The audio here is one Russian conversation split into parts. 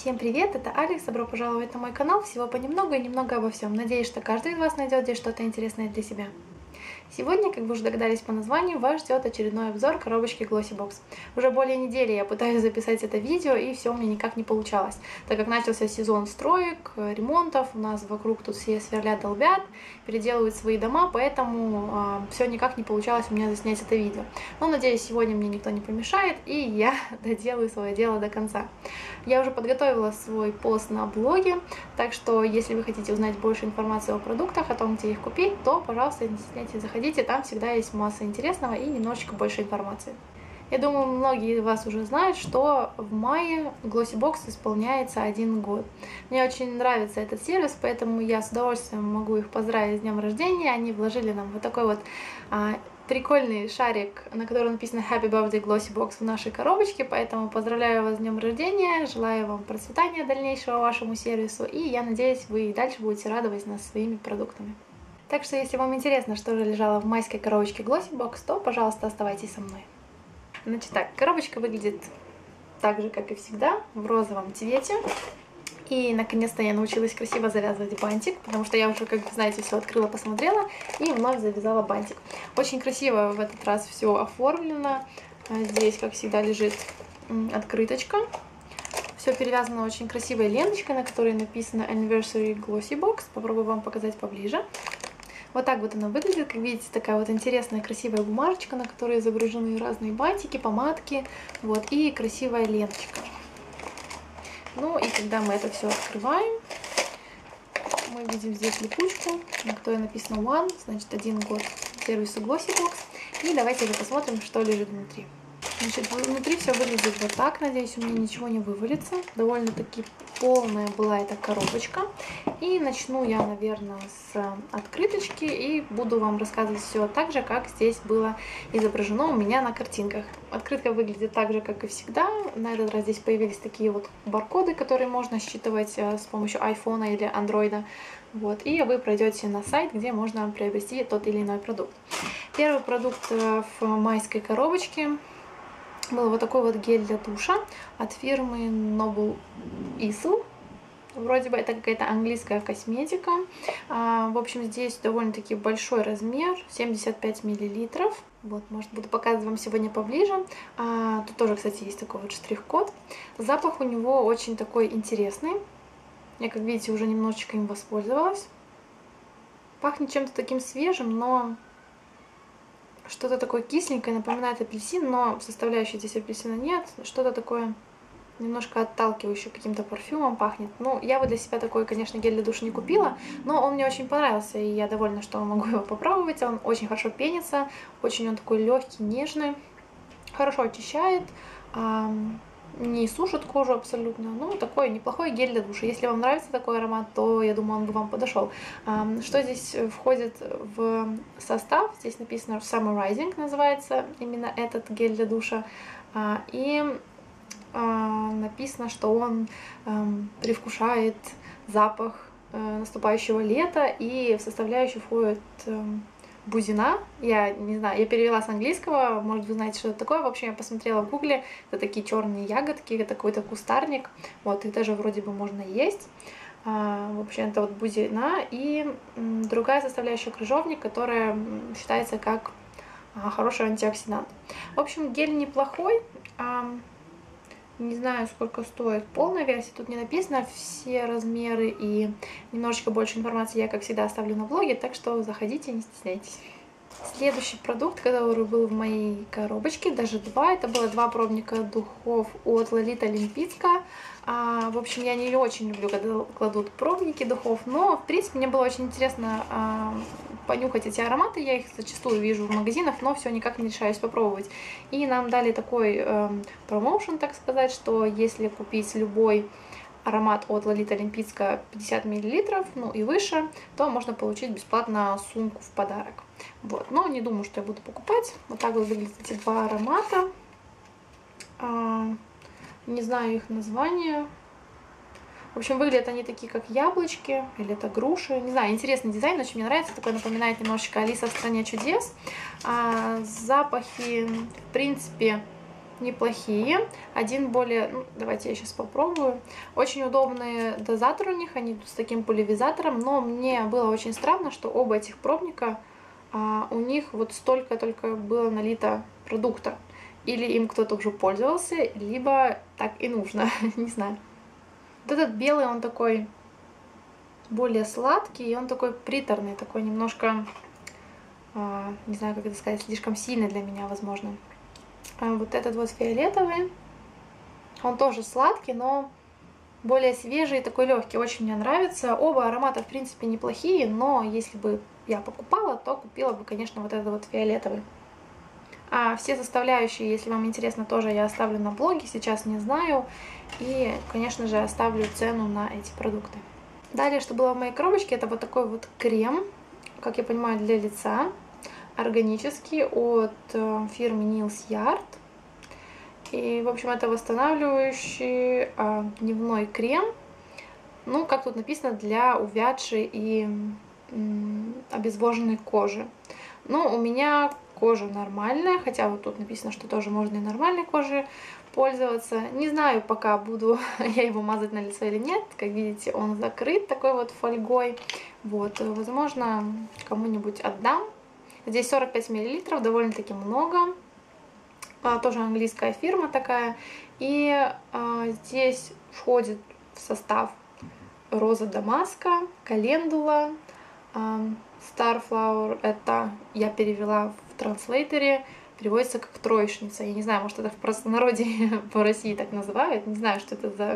Всем привет, это Алекс, добро пожаловать на мой канал, всего понемногу и немного обо всем. Надеюсь, что каждый из вас найдет здесь что-то интересное для себя. Сегодня, как вы уже догадались по названию, вас ждет очередной обзор коробочки Glossybox. Уже более недели я пытаюсь записать это видео, и все у меня никак не получалось, так как начался сезон строек, ремонтов, у нас вокруг тут все сверлят, долбят, переделывают свои дома, поэтому все никак не получалось у меня заснять это видео. Но надеюсь, сегодня мне никто не помешает, и я доделаю свое дело до конца. Я уже подготовила свой пост на блоге, так что если вы хотите узнать больше информации о продуктах, о том, где их купить, то, пожалуйста, не стесняйтесь, заходите, там всегда есть масса интересного и немножечко больше информации. Я думаю, многие из вас уже знают, что в мае Glossybox исполняется 1 год. Мне очень нравится этот сервис, поэтому я с удовольствием могу их поздравить с днем рождения. Они вложили нам вот такой вот прикольный шарик, на котором написано Happy Birthday Glossybox в нашей коробочке, поэтому поздравляю вас с днем рождения, желаю вам процветания дальнейшего вашему сервису, и я надеюсь, вы и дальше будете радовать нас своими продуктами. Так что, если вам интересно, что же лежало в майской коробочке Glossybox, то, пожалуйста, оставайтесь со мной. Значит так, коробочка выглядит так же, как и всегда, в розовом цвете. И наконец-то я научилась красиво завязывать бантик, потому что я уже, как вы знаете, все открыла, посмотрела и вновь завязала бантик. Очень красиво в этот раз все оформлено. Здесь, как всегда, лежит открыточка. Все перевязано очень красивой ленточкой, на которой написано Anniversary Glossybox. Попробую вам показать поближе. Вот так вот она выглядит. Как видите, такая вот интересная, красивая бумажечка, на которой загружены разные бантики, помадки. Вот, и красивая ленточка. Ну и когда мы это все открываем, мы видим здесь липучку, на которой написано One, значит 1 год сервису Glossybox. И давайте же посмотрим, что лежит внутри. Значит, внутри все выглядит вот так. Надеюсь, у меня ничего не вывалится. Довольно-таки полная была эта коробочка. И начну я, наверное, с открыточки и буду вам рассказывать все так же, как здесь было изображено у меня на картинках. Открытка выглядит так же, как и всегда. На этот раз здесь появились такие вот баркоды, которые можно считывать с помощью iPhone или Android. Вот, и вы пройдете на сайт, где можно приобрести тот или иной продукт. Первый продукт в майской коробочке был вот такой вот гель для душа от фирмы Noble Isle. Вроде бы это какая-то английская косметика. В общем, здесь довольно-таки большой размер, 75 мл. Вот, может, буду показывать вам сегодня поближе. Тут тоже, кстати, есть такой вот штрих-код. Запах у него очень такой интересный. Я, как видите, уже немножечко им воспользовалась. Пахнет чем-то таким свежим, но что-то такое кисленькое, напоминает апельсин, но составляющей здесь апельсина нет. Что-то такое немножко отталкивающее каким-то парфюмом пахнет. Ну, я бы для себя такой, конечно, гель для душа не купила, но он мне очень понравился, и я довольна, что могу его попробовать. Он очень хорошо пенится, очень он такой легкий, нежный, хорошо очищает, не сушит кожу абсолютно. Ну, такой неплохой гель для душа. Если вам нравится такой аромат, то, я думаю, он бы вам подошел. Что здесь входит в состав? Здесь написано Summarizing, называется именно этот гель для душа. И написано, что он привкушает запах наступающего лета, и в составляющую входит бузина. Я не знаю, я перевела с английского, может, вы знаете, что это такое. В общем, я посмотрела в гугле, это такие черные ягодки, это какой-то кустарник. Вот, их даже вроде бы можно есть. В общем, это вот бузина и другая составляющая крыжовник, которая считается как хороший антиоксидант. В общем, гель неплохой. Не знаю, сколько стоит полная версия, тут не написано все размеры, и немножечко больше информации я, как всегда, оставлю на блоге, так что заходите, не стесняйтесь. Следующий продукт, который был в моей коробочке, даже два, это было 2 пробника духов от Lolita Лимпицка. В общем, я не очень люблю, когда кладут пробники духов, но, в принципе, мне было очень интересно понюхать эти ароматы. Я их зачастую вижу в магазинах, но все никак не решаюсь попробовать. И нам дали такой промоушен, так сказать, что если купить любой аромат от Lolita Лимпицка 50 мл, ну и выше, то можно получить бесплатно сумку в подарок. Вот. Но не думаю, что я буду покупать. Вот так вот выглядят эти 2 аромата. Не знаю их название. В общем, выглядят они такие, как яблочки, или это груши. Не знаю, интересный дизайн, очень мне нравится. Такой напоминает немножечко Алиса в стране чудес. Запахи, в принципе, неплохие. Один более, ну, давайте я сейчас попробую. Очень удобный дозатор у них, они с таким пульверизатором, но мне было очень странно, что оба этих пробника, у них вот столько только было налито продукта. Или им кто-то уже пользовался, либо так и нужно, не знаю. Вот этот белый, он такой более сладкий, и он такой приторный, такой немножко, не знаю, как это сказать, слишком сильный для меня, возможно. А вот этот вот фиолетовый, он тоже сладкий, но более свежий, такой легкий, очень мне нравится. Оба аромата, в принципе, неплохие, но если бы я покупала, то купила бы, конечно, вот этот вот фиолетовый. А все составляющие, если вам интересно, тоже я оставлю на блоге, сейчас не знаю. И, конечно же, оставлю цену на эти продукты. Далее, что было в моей коробочке, это вот такой вот крем, как я понимаю, для лица, органический, от фирмы Nils Yard. И, в общем, это восстанавливающий дневной крем. Ну, как тут написано, для увядшей и обезвоженной кожи. Ну, у меня кожа нормальная, хотя вот тут написано, что тоже можно и нормальной кожей пользоваться. Не знаю, пока буду я его мазать на лицо или нет. Как видите, он закрыт такой вот фольгой. Вот, возможно, кому-нибудь отдам. Здесь 45 мл, довольно-таки много. Тоже английская фирма такая. И здесь входит в состав роза дамаска, календула, Starflower, это я перевела в транслейтере, переводится как троечница. Я не знаю, может, это в простонародье по России так называют. Не знаю, что это за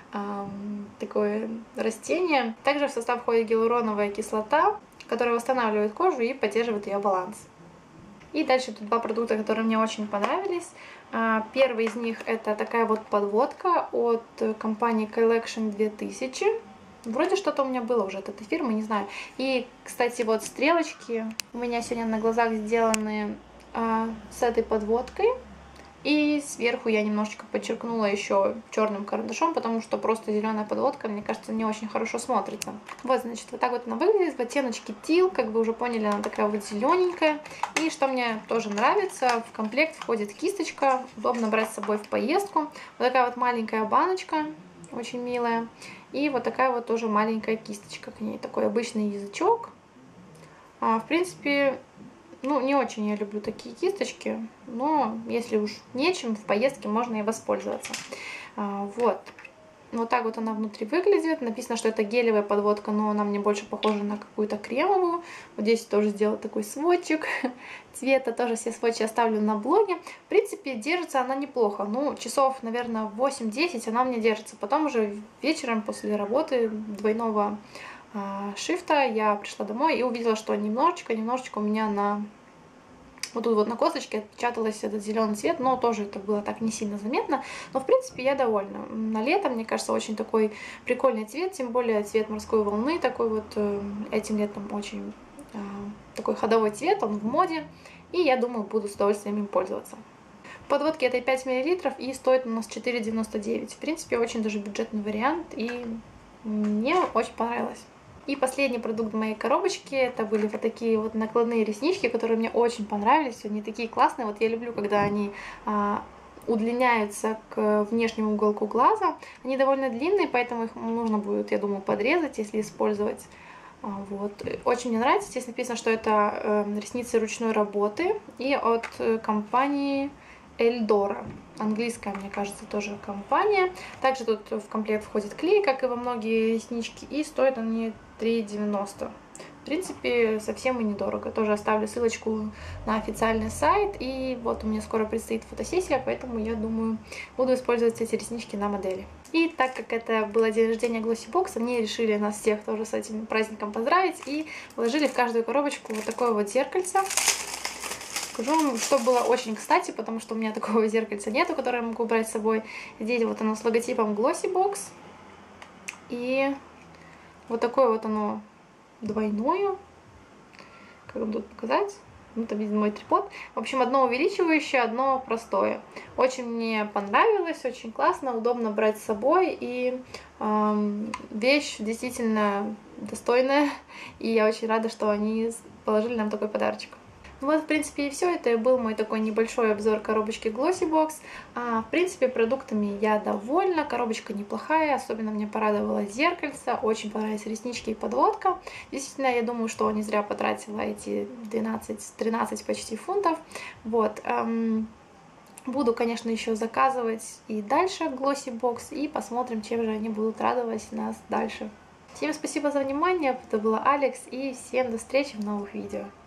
такое растение. Также в состав входит гиалуроновая кислота, которая восстанавливает кожу и поддерживает ее баланс. И дальше тут два продукта, которые мне очень понравились. Первый из них это такая вот подводка от компании Collection 2000. Вроде что-то у меня было уже от этой фирмы, не знаю. И, кстати, вот стрелочки у меня сегодня на глазах сделаны с этой подводкой. И сверху я немножечко подчеркнула еще черным карандашом, потому что просто зеленая подводка, мне кажется, не очень хорошо смотрится. Вот, значит, вот так вот она выглядит в оттеночке Teal, как вы уже поняли, она такая вот зелененькая. И что мне тоже нравится, в комплект входит кисточка, удобно брать с собой в поездку. Вот такая вот маленькая баночка, очень милая. И вот такая вот тоже маленькая кисточка к ней, такой обычный язычок. В принципе, ну, не очень я люблю такие кисточки, но если уж нечем, в поездке можно и воспользоваться. Вот. Вот так вот она внутри выглядит. Написано, что это гелевая подводка, но она мне больше похожа на какую-то кремовую. Вот здесь тоже сделала такой сводчик цвета. Тоже все сводчи оставлю на блоге. В принципе, держится она неплохо. Ну, часов, наверное, 8-10 она мне держится. Потом уже вечером после работы двойного шифта я пришла домой и увидела, что немножечко у меня на вот тут вот на косточке отпечатался этот зеленый цвет, но тоже это было так не сильно заметно. Но в принципе я довольна. На лето, мне кажется, очень такой прикольный цвет, тем более цвет морской волны такой вот этим летом очень такой ходовой цвет, он в моде. И я думаю, буду с удовольствием им пользоваться. В подводке это 5 мл и стоит у нас 4,99. В принципе, очень даже бюджетный вариант и мне очень понравилось. И последний продукт в моей коробочке, это были вот такие вот накладные реснички, которые мне очень понравились, они такие классные, вот я люблю, когда они удлиняются к внешнему уголку глаза, они довольно длинные, поэтому их нужно будет, я думаю, подрезать, если использовать. Вот. Очень мне нравится, здесь написано, что это ресницы ручной работы и от компании Эльдора. Английская, мне кажется, тоже компания. Также тут в комплект входит клей, как и во многие реснички, и стоят они 3,90. В принципе, совсем и недорого. Тоже оставлю ссылочку на официальный сайт. И вот у меня скоро предстоит фотосессия, поэтому я думаю, буду использовать эти реснички на модели. И так как это было день рождения Glossy Box, они решили нас всех тоже с этим праздником поздравить и вложили в каждую коробочку вот такое вот зеркальце. Скажу вам, что было очень кстати, потому что у меня такого зеркальца нету, которое я могу брать с собой. Здесь вот оно с логотипом Glossy Box. И вот такое вот оно двойное. Как вам тут показать? Ну, там виден мой трипод. В общем, одно увеличивающее, одно простое. Очень мне понравилось, очень классно, удобно брать с собой. И вещь действительно достойная. И я очень рада, что они положили нам такой подарочек. Ну вот, в принципе, и все. Это и был мой такой небольшой обзор коробочки Glossybox. В принципе, продуктами я довольна, коробочка неплохая, особенно мне порадовало зеркальце, очень понравились реснички и подводка. Действительно, я думаю, что не зря потратила эти 12-13 почти фунтов. Вот. Буду, конечно, еще заказывать и дальше Glossybox, и посмотрим, чем же они будут радовать нас дальше. Всем спасибо за внимание, это была Алекс, и всем до встречи в новых видео.